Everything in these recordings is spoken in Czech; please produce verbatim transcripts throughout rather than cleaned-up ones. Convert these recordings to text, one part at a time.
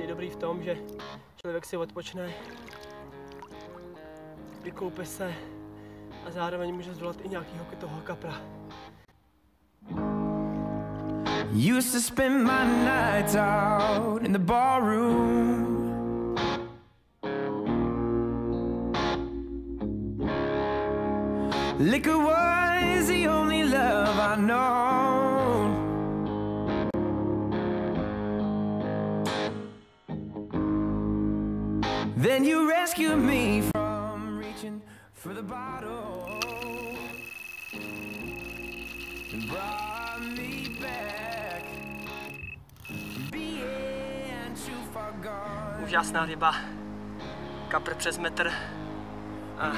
dobrý v tom, že člověk si odpočne, vykoupe se a zároveň může zvolat i nějakýho toho kapra. Used to spend my nights out in the barroom. Liquor was the only love I know. Then you rescued me from reaching for the bottle and brought me back, being too far gone. Úžasná ryba, kapr přes metr. A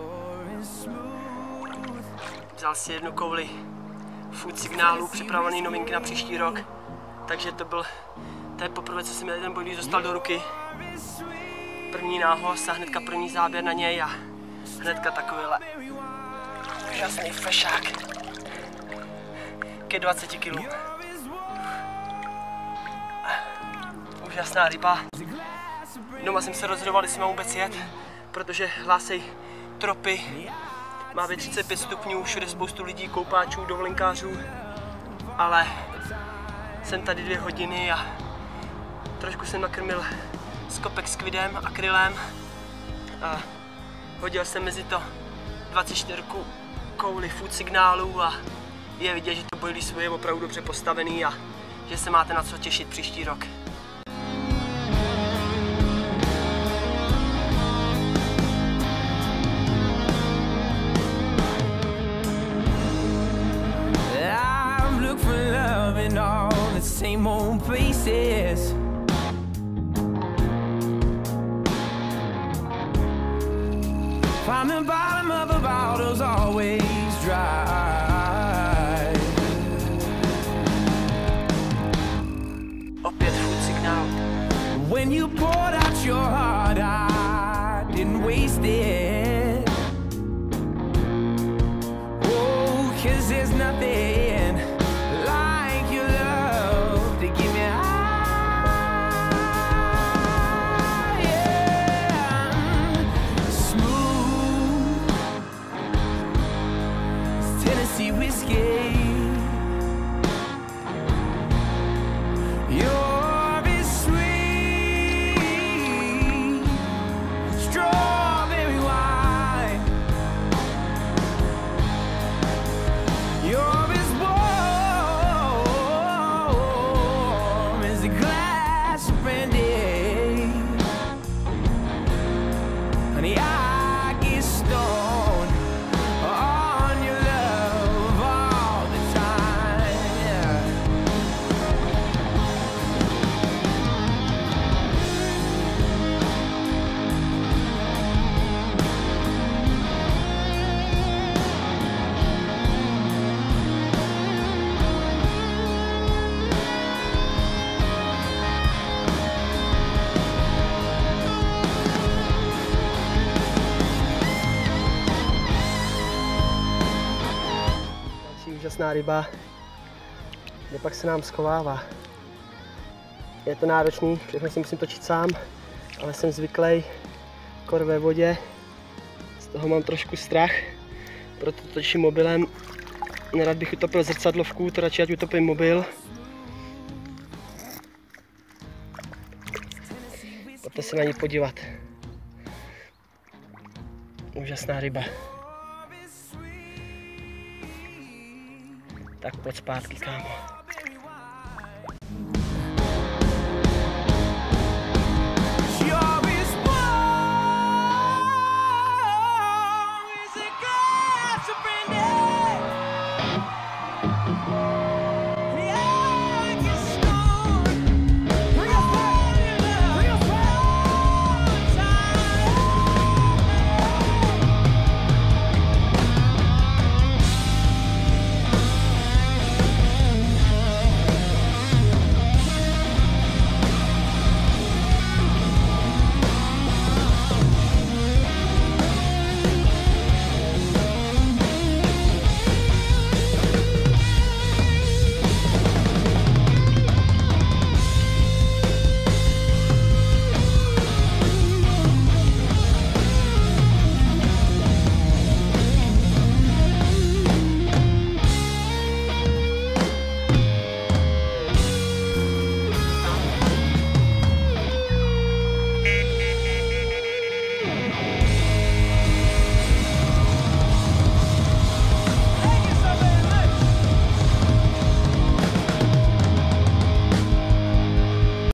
vzal si jednu kouli food signálu, připravený novinky na příští rok. Takže to byl, to je poprvé, co jsem mi ten bojlík dostal do ruky. První nához a hnedka první záběr na něj a hnedka takovýhle úžasný fešák ke dvaceti kilům. Úžasná ryba. Doma jsem se rozhodoval, jestli mám vůbec jet, protože hlásej tropy. Má ve třicet pět stupňů, všude spoustu lidí, koupáčů, dovolenkářů, ale jsem tady dvě hodiny a trošku jsem nakrmil skopek s kvidem, akrylem a hodil jsem mezi to dvacet čtyři kouli food signálu a je vidět, že to bojlíso je opravdu dobře postavený a že se máte na co těšit příští rok. In all the same old places, find the bottom of a bottle's always dry. Opět food signál. When you poured out your heart, I didn't waste it. Oh, 'cause there's nothing whiskey. You're as sweet strawberry wine. You're as warm as a glass of brandy. Honey, I get stoned on your úžasná ryba, kde pak se nám schovává. Je to náročný, všechno si musím točit sám, ale jsem zvyklý kor ve vodě, z toho mám trošku strach, proto točím mobilem. Nerad bych utopil zrcadlovku, to radši ať utopím mobil. Pojďte se na ní podívat. Úžasná ryba. Tak pojď zpátky, kámo.